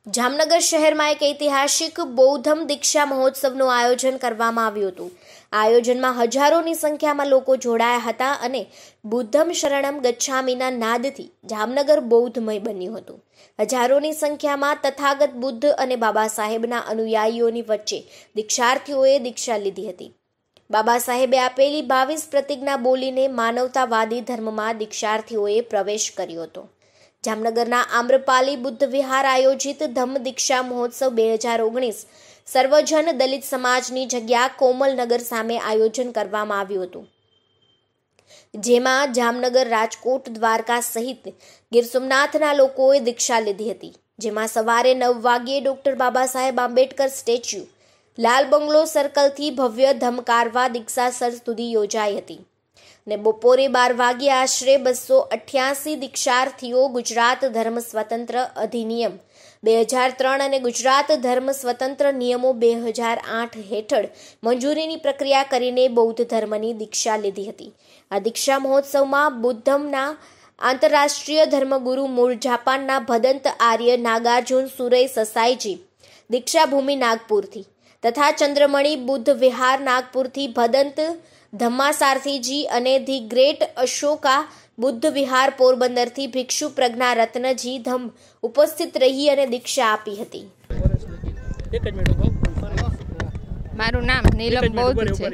જામનગર શહેરમાં એક ઐતિહાસિક બૌદ્ધમ દીક્ષા મહોત્સવનું આયોજન કરવામાં આવ્યું હતું। આ આયોજનમાં હજારોની સંખ્યામાં લોકો જોડાયા હતા અને બુદ્ધમ શરણમ ગચ્છામીના નાદથી જામનગર બૌદ્ધમય બન્યું હતું। હજારોની સંખ્યામાં તથાગત બુદ્ધ અને બાબા સાહેબના અનુયાયીઓની વચ્ચે દીક્ષાર્થીઓએ દીક્ષા લીધી હતી। બાબા સાહેબે આપેલી 22 પ્રતિજ્ઞા બોલીને માનવતાવાદી ધર્મમાં દીક્ષાર્થીઓએ પ્રવેશ કર્યો હતો। જામનગરના આમ્રપાલી બુદ્ધ વિહાર આયોજિત ધમ્મ દીક્ષા મહોત્સવ 2019 સર્વજન દલિત સમાજની જગ્યા કોમલનગર સામે આયોજન કરવામાં આવ્યું હતું, જેમાં જામનગર, રાજકોટ, દ્વારકા સહિત ગીર સોમનાથના લોકોએ દીક્ષા લીધી હતી। જેમાં સવારે 9 વાગ્યે ડોક્ટર બાબા સાહેબ આંબેડકર સ્ટેચ્યુ, લાલ બંગલો સર્કલથી ભવ્ય ધમકારવા દીક્ષાસર સુધી યોજાઈ હતી અને બપોરે 12 વાગ્યે આશરે 288 દીક્ષાર્થીઓ ગુજરાત ધર્મ સ્વતંત્ર અધિનિયમ 2003 અને ગુજરાત ધર્મ સ્વતંત્ર નિયમો 2008 હેઠળ મંજૂરીની પ્રક્રિયા કરીને બૌદ્ધ ધર્મની દીક્ષા લીધી હતી। આ દીક્ષા મહોત્સવમાં બુદ્ધમના આંતરરાષ્ટ્રીય ધર્મગુરુ મૂળ જાપાનના ભદંત આર્ય નાગાર્જુન સુરઈ સસાઈજી દીક્ષા ભૂમિ નાગપુરથી તથા ચંદ્રમણી બુદ્ધ વિહાર નાગપુરથી ભદંત ધમ્માસારથીજી અને ધી ગ્રેટ અશોકા બુદ્ધ વિહાર પોરબંદરથી ભિક્ષુ પ્રજ્ઞા રત્નજી ધમ ઉપસ્થિત રહી અને દીક્ષા આપી હતી। મારું નામ નીલમ બૌદ્ધ છે।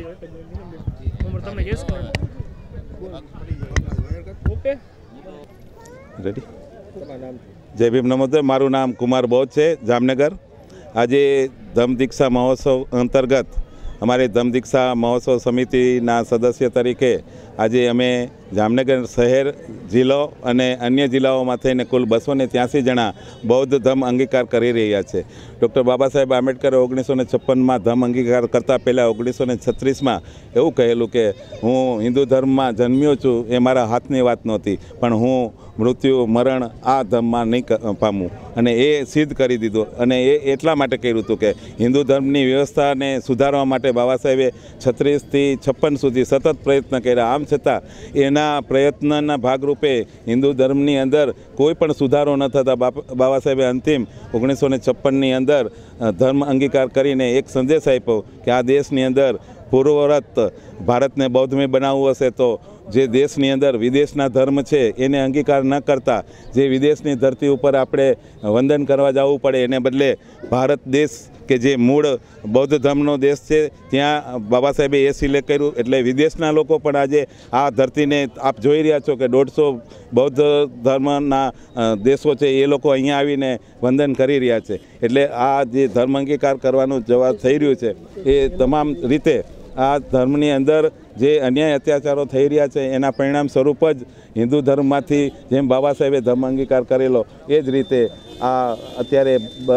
જય ભીમ નમોદય। મારું નામ કુમાર બૌદ્ધ છે, જામનગર। આજે ધમ્મ દીક્ષા મહોત્સવ અંતર્ગત અમારી ધમ્મ દીક્ષા મહોત્સવ સમિતિના સદસ્ય તરીકે આજે અમે જામનગર શહેર, જિલ્લો અને અન્ય જિલ્લાઓમાં થઈને કુલ 283 જણા બૌદ્ધ ધમ્મ અંગીકાર કરી રહ્યા છે। ડૉક્ટર બાબા સાહેબ આંબેડકરે 1956માં ધમ્મ અંગીકાર કરતાં પહેલાં 1936માં એવું કહેલું કે હું હિન્દુ ધર્મમાં જન્મ્યો છું, એ મારા હાથની વાત નહોતી, પણ હું મૃત્યુ મરણ આ ધર્મમાં નહીં પામું, અને એ સિદ્ધ કરી દીધું। અને એ એટલા માટે કર્યું હતું કે હિન્દુ ધર્મની વ્યવસ્થાને સુધારવા માટે બાબા સાહેબે 36થી 56 સુધી સતત પ્રયત્ન કર્યા। આમ છતાં એના પ્રયત્નના ભાગરૂપે હિન્દુ ધર્મની અંદર કોઈ પણ સુધારો ન થતા બાબા સાહેબે અંતિમ 1956ની અંદર ધર્મ અંગીકાર કરીને એક સંદેશ આપ્યો કે આ દેશની અંદર પૂર્વવત ભારતને બૌદ્ધમય બનાવવું હશે તો જે દેશની અંદર વિદેશના ધર્મ છે એને અંગીકાર ન કરતા જે વિદેશની ધરતી ઉપર આપણે વંદન કરવા જવું પડે, એને બદલે ભારત દેશ કે જે મૂળ બૌદ્ધ ધર્મનો દેશ છે ત્યાં બાબા સાહેબે એ સિલેક્ટ કર્યું। એટલે વિદેશના લોકો પણ આજે આ ધરતીને આપ જોઈ રહ્યા છો કે 150 બૌદ્ધ ધર્મના દેશો છે એ લોકો અહીંયા આવીને વંદન કરી રહ્યા છે। એટલે આ જે ધર્મ અંગીકાર કરવાનું જવાબ થઈ રહ્યું છે એ તમામ રીતે આ ધર્મની અંદર જે અન્યાય અત્યાચારો થઈ રહ્યા છે એના પરિણામ સ્વરૂપ જ હિન્દુ ધર્મમાંથી જેમ બાબા સાહેબે ધર્મ અંગીકાર કરેલો એ જ રીતે આ અત્યારે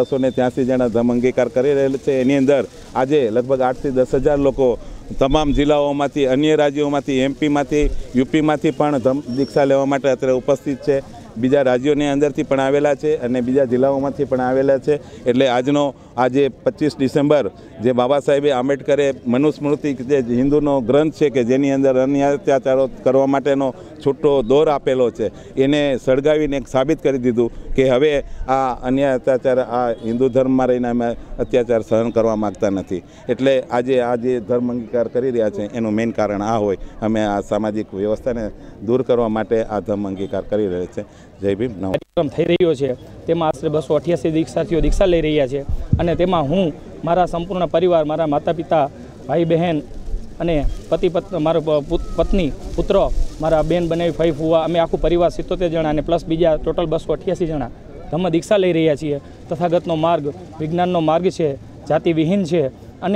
283 જણા ધર્મ અંગીકાર કરી રહેલ છે। એની અંદર આજે લગભગ 8 થી 10 હજાર લોકો તમામ જિલ્લાઓમાંથી, અન્ય રાજ્યોમાંથી, એમપીમાંથી, યુપીમાંથી પણ ધમ્મ દીક્ષા લેવા માટે અત્યારે ઉપસ્થિત છે। બીજા રાજ્યોની અંદરથી પણ આવેલા છે અને બીજા જિલ્લાઓમાંથી પણ આવેલા છે। એટલે આજે 25 ડિસેમ્બર જે બાબા સાહેબે આંબેડકરે મનુસ્મૃતિ જે હિન્દુનો ગ્રંથ છે કે જેની અંદર અન્ય અત્યાચારો કરવા માટેનો છૂટો દોર આપેલો છે એને સળગાવીને સાબિત કરી દીધું કે હવે આ અન્ય અત્યાચાર આ હિન્દુ ધર્મમાં રહીને અમે અત્યાચાર સહન કરવા માગતા નથી। એટલે આજે આ જે ધર્મ અંગીકાર કરી રહ્યા છે એનું મેઇન કારણ આ હોય, અમે આ સામાજિક વ્યવસ્થાને દૂર કરવા માટે આ ધર્મ અંગીકાર કરી રહ્યા છે। જય ભીમ। કાર્યક્રમ થઈ રહ્યો છે તેમાં આશરે 288 દીક્ષાર્થીઓ દીક્ષા લઈ રહ્યા છે અને તેમાં હું, મારા સંપૂર્ણ પરિવાર, મારા માતા પિતા, ભાઈ બહેન અને મારો પત્ની, પુત્ર, મારા બેન બનાવી, ફઈ ફુવા, અમે આખું પરિવાર 77 જણા અને પ્લસ બીજા ટોટલ 288 જણા ધમ્મ દીક્ષા લઈ રહ્યા છીએ। તથાગતનો માર્ગ વિજ્ઞાનનો માર્ગ છે, જાતિવિહીન છે અને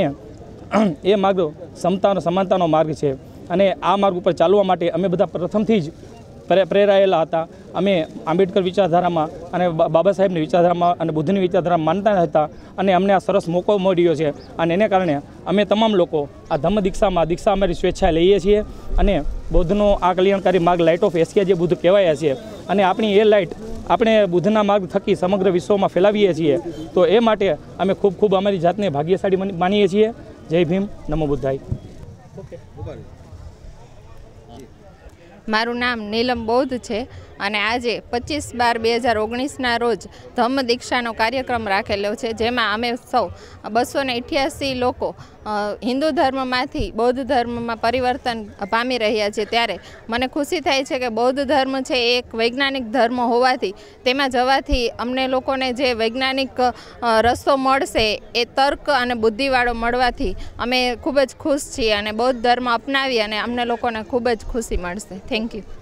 એ માર્ગ સમાનતાનો માર્ગ છે અને આ માર્ગ ઉપર ચાલવા માટે અમે બધા પ્રથમથી જ પ્રેરાયેલા હતા। અમે આંબેડકર વિચારધારામાં અને બાબા સાહેબની વિચારધારામાં અને બુદ્ધની વિચારધારામાં માનતા હતા અને અમને આ સરસ મોકો મળ્યો છે અને એને કારણે અમે તમામ લોકો આ ધમ્મ દીક્ષા અમારી સ્વેચ્છાએ લઈએ છીએ અને બૌદ્ધનો આ કલ્યાણકારી માર્ગ લાઇટ ઓફ એશિયા જે બુદ્ધ કહેવાયા છે અને આપણી એ લાઇટ આપણે બુદ્ધના માર્ગ થકી સમગ્ર વિશ્વમાં ફેલાવીએ છીએ, તો એ માટે અમે ખૂબ ખૂબ અમારી જાતને ભાગ્યશાળી માનીએ છીએ। જય ભીમ, નમો બુદ્ધાય। મારું નામ નીલમ બૌદ્ધ છે અને આજે 25/12/2019ના રોજ ધમ્મ દીક્ષાનો કાર્યક્રમ રાખેલો છે, જેમાં અમે સૌ 288 લોકો હિન્દુ ધર્મમાંથી બૌદ્ધ ધર્મમાં પરિવર્તન પામી રહ્યા છે। ત્યારે મને ખુશી થાય છે કે બૌદ્ધ ધર્મ છે એ એક વૈજ્ઞાનિક ધર્મ હોવાથી તેમાં જવાથી અમને લોકોને જે વૈજ્ઞાનિક રસ્તો મળશે એ તર્ક અને બુદ્ધિવાળો મળવાથી અમે ખૂબ જ ખુશ છીએ અને બૌદ્ધ ધર્મ અપનાવી અને અમને લોકોને ખૂબ જ ખુશી મળશે। Thank you.